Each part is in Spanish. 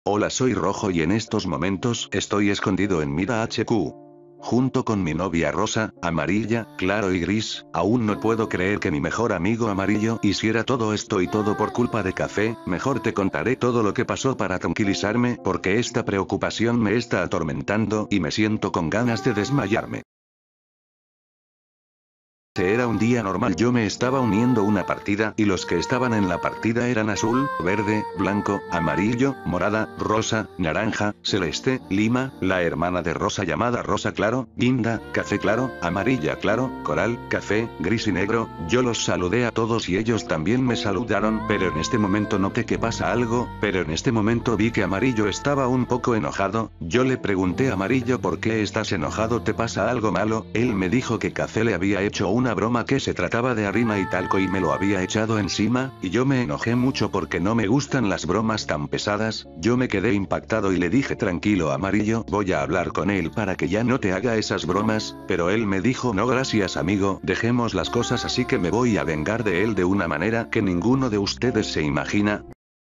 Hola, soy Rojo y en estos momentos estoy escondido en Mira HQ. Junto con mi novia rosa, amarilla, claro y gris. Aún no puedo creer que mi mejor amigo amarillo hiciera todo esto y todo por culpa de Café. Mejor te contaré todo lo que pasó para tranquilizarme, porque esta preocupación me está atormentando y me siento con ganas de desmayarme. Era un día normal, yo me estaba uniendo una partida y los que estaban en la partida eran azul, verde, blanco, amarillo, morada, rosa, naranja, celeste, lima, la hermana de rosa llamada rosa claro, guinda, café claro, amarilla claro, coral, café, gris y negro. Yo los saludé a todos y ellos también me saludaron, pero en este momento noté que pasa algo, pero en este momento vi que amarillo estaba un poco enojado. Yo le pregunté a amarillo, ¿por qué estás enojado? ¿Te pasa algo malo? Él me dijo que Café le había hecho una broma que se trataba de harina y talco y me lo había echado encima, y yo me enojé mucho porque no me gustan las bromas tan pesadas. Yo me quedé impactado y le dije, tranquilo amarillo, voy a hablar con él para que ya no te haga esas bromas, pero él me dijo, no gracias amigo, dejemos las cosas así, que me voy a vengar de él de una manera que ninguno de ustedes se imagina.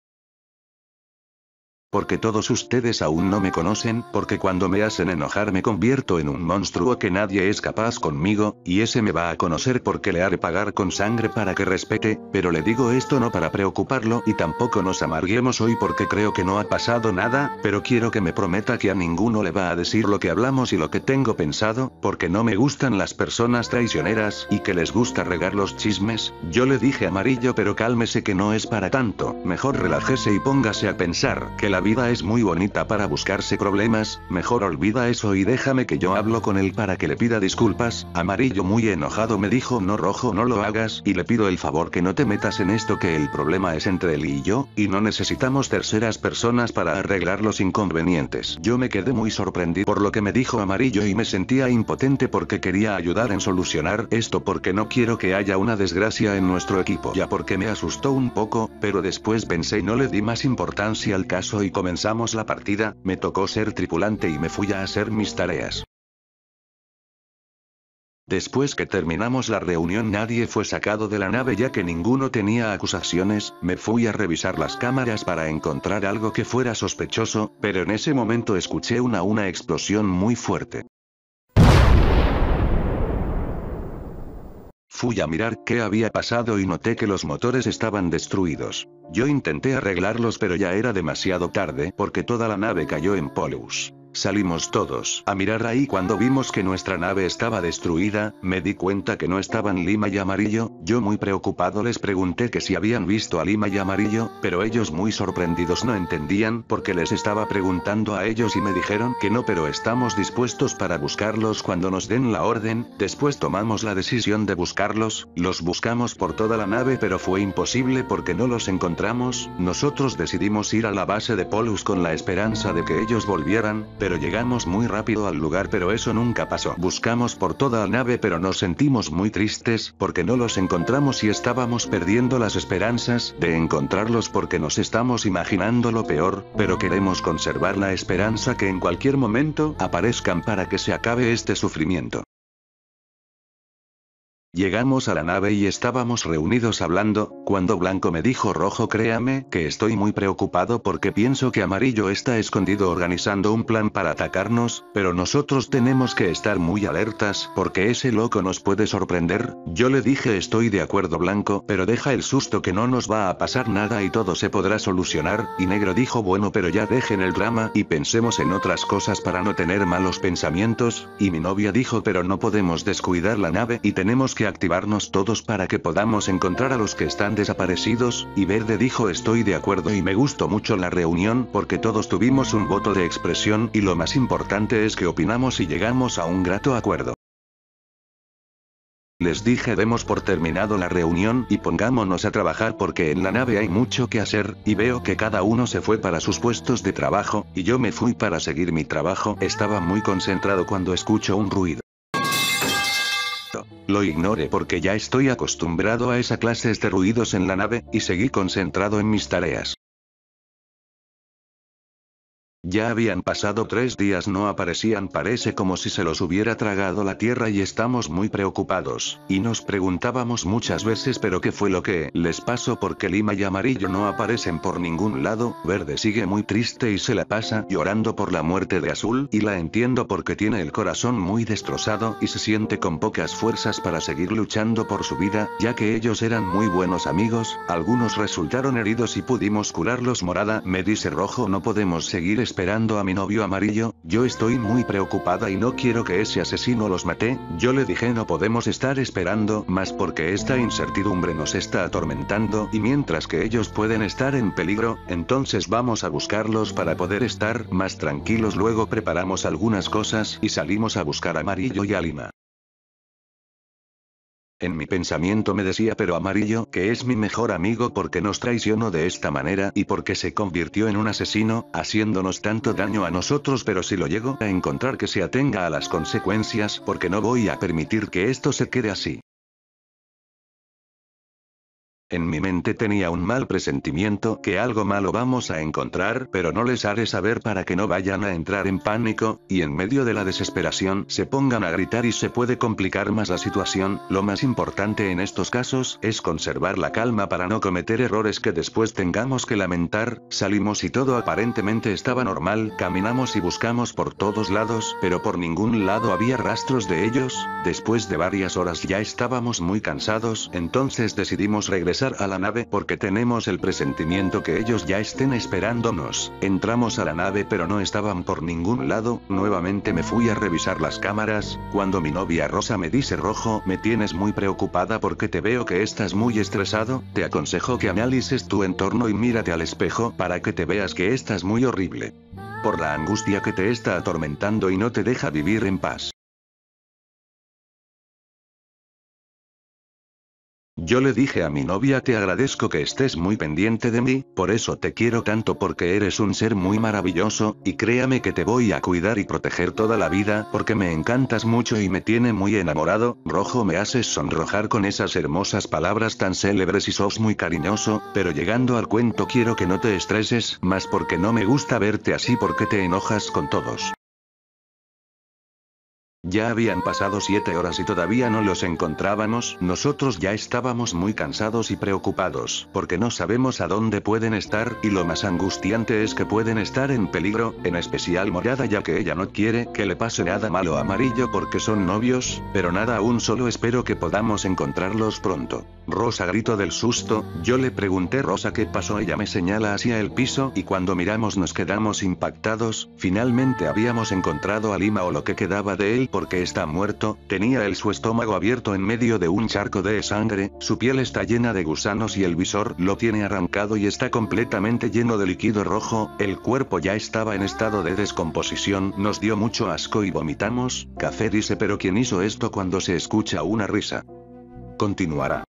Porque todos ustedes aún no me conocen, porque cuando me hacen enojar me convierto en un monstruo que nadie es capaz conmigo, y ese me va a conocer porque le haré pagar con sangre para que respete, pero le digo esto no para preocuparlo y tampoco nos amarguemos hoy porque creo que no ha pasado nada, pero quiero que me prometa que a ninguno le va a decir lo que hablamos y lo que tengo pensado, porque no me gustan las personas traicioneras y que les gusta regar los chismes. Yo le dije amarillo, pero cálmese que no es para tanto, mejor relájese y póngase a pensar que la vida es muy bonita para buscarse problemas, mejor olvida eso y déjame que yo hablo con él para que le pida disculpas. Amarillo muy enojado me dijo, no Rojo, no lo hagas, y le pido el favor que no te metas en esto, que el problema es entre él y yo, y no necesitamos terceras personas para arreglar los inconvenientes. Yo me quedé muy sorprendido por lo que me dijo amarillo y me sentía impotente porque quería ayudar en solucionar esto, porque no quiero que haya una desgracia en nuestro equipo, ya porque me asustó un poco, pero después pensé y no le di más importancia al caso y comenzamos la partida. Me tocó ser tripulante y me fui a hacer mis tareas. Después que terminamos la reunión nadie fue sacado de la nave ya que ninguno tenía acusaciones. Me fui a revisar las cámaras para encontrar algo que fuera sospechoso, pero en ese momento escuché una explosión muy fuerte. Fui a mirar qué había pasado y noté que los motores estaban destruidos. Yo intenté arreglarlos pero ya era demasiado tarde porque toda la nave cayó en polvos. Salimos todos a mirar ahí. Cuando vimos que nuestra nave estaba destruida, me di cuenta que no estaban Lima y Amarillo. Yo muy preocupado les pregunté que si habían visto a Lima y Amarillo, pero ellos muy sorprendidos no entendían porque les estaba preguntando a ellos y me dijeron que no, pero estamos dispuestos para buscarlos cuando nos den la orden. Después tomamos la decisión de buscarlos, los buscamos por toda la nave pero fue imposible porque no los encontramos. Nosotros decidimos ir a la base de Polus con la esperanza de que ellos volvieran, pero llegamos muy rápido al lugar, pero eso nunca pasó. Buscamos por toda la nave pero nos sentimos muy tristes porque no los encontramos y estábamos perdiendo las esperanzas de encontrarlos porque nos estamos imaginando lo peor, pero queremos conservar la esperanza que en cualquier momento aparezcan para que se acabe este sufrimiento. Llegamos a la nave y estábamos reunidos hablando, cuando Blanco me dijo, Rojo, créame que estoy muy preocupado porque pienso que Amarillo está escondido organizando un plan para atacarnos, pero nosotros tenemos que estar muy alertas porque ese loco nos puede sorprender. Yo le dije, estoy de acuerdo Blanco, pero deja el susto que no nos va a pasar nada y todo se podrá solucionar, y Negro dijo, bueno, pero ya dejen el drama y pensemos en otras cosas para no tener malos pensamientos, y mi novia dijo, pero no podemos descuidar la nave y tenemos que activarnos todos para que podamos encontrar a los que están desaparecidos, y Verde dijo, estoy de acuerdo, y me gustó mucho la reunión porque todos tuvimos un voto de expresión y lo más importante es que opinamos y llegamos a un grato acuerdo. Les dije, demos por terminado la reunión y pongámonos a trabajar porque en la nave hay mucho que hacer, y veo que cada uno se fue para sus puestos de trabajo, y yo me fui para seguir mi trabajo. Estaba muy concentrado cuando escucho un ruido. Lo ignoré porque ya estoy acostumbrado a esa clase de ruidos en la nave, y seguí concentrado en mis tareas. Ya habían pasado 3 días, no aparecían, parece como si se los hubiera tragado la tierra y estamos muy preocupados, y nos preguntábamos muchas veces pero qué fue lo que les pasó porque Lima y Amarillo no aparecen por ningún lado, Verde sigue muy triste y se la pasa llorando por la muerte de Azul y la entiendo porque tiene el corazón muy destrozado y se siente con pocas fuerzas para seguir luchando por su vida, ya que ellos eran muy buenos amigos, algunos resultaron heridos y pudimos curarlos. Morada me dice Rojo, no podemos seguir esperando a mi novio Amarillo, yo estoy muy preocupada y no quiero que ese asesino los mate. Yo le dije no podemos estar esperando más porque esta incertidumbre nos está atormentando y mientras que ellos pueden estar en peligro, entonces vamos a buscarlos para poder estar más tranquilos. Luego preparamos algunas cosas y salimos a buscar a Amarillo y a Lima. En mi pensamiento me decía pero Amarillo, que es mi mejor amigo, porque nos traicionó de esta manera y porque se convirtió en un asesino, haciéndonos tanto daño a nosotros, pero si lo llego a encontrar que se atenga a las consecuencias porque no voy a permitir que esto se quede así. En mi mente tenía un mal presentimiento que algo malo vamos a encontrar, pero no les haré saber para que no vayan a entrar en pánico, y en medio de la desesperación se pongan a gritar y se puede complicar más la situación. Lo más importante en estos casos es conservar la calma para no cometer errores que después tengamos que lamentar. Salimos y todo aparentemente estaba normal, caminamos y buscamos por todos lados, pero por ningún lado había rastros de ellos. Después de varias horas ya estábamos muy cansados, entonces decidimos regresar a la nave porque tenemos el presentimiento que ellos ya estén esperándonos. Entramos a la nave pero no estaban por ningún lado. Nuevamente me fui a revisar las cámaras, cuando mi novia Rosa me dice Rojo, me tienes muy preocupada porque te veo que estás muy estresado, te aconsejo que analices tu entorno y mírate al espejo para que te veas que estás muy horrible. Por la angustia que te está atormentando y no te deja vivir en paz. Yo le dije a mi novia te agradezco que estés muy pendiente de mí, por eso te quiero tanto porque eres un ser muy maravilloso, y créame que te voy a cuidar y proteger toda la vida porque me encantas mucho y me tiene muy enamorado. Rojo, me haces sonrojar con esas hermosas palabras tan célebres y sos muy cariñoso, pero llegando al cuento quiero que no te estreses más porque no me gusta verte así porque te enojas con todos. Ya habían pasado 7 horas y todavía no los encontrábamos. Nosotros ya estábamos muy cansados y preocupados, porque no sabemos a dónde pueden estar, y lo más angustiante es que pueden estar en peligro, en especial Morada, ya que ella no quiere que le pase nada malo a Amarillo porque son novios, pero nada aún, solo espero que podamos encontrarlos pronto. Rosa gritó del susto. Yo le pregunté Rosa qué pasó, ella me señala hacia el piso y cuando miramos nos quedamos impactados. Finalmente habíamos encontrado a Lima, o lo que quedaba de él, porque está muerto, tenía su estómago abierto en medio de un charco de sangre, su piel está llena de gusanos y el visor lo tiene arrancado y está completamente lleno de líquido rojo, el cuerpo ya estaba en estado de descomposición, nos dio mucho asco y vomitamos. Café dice pero ¿quién hizo esto? Cuando se escucha una risa. Continuará.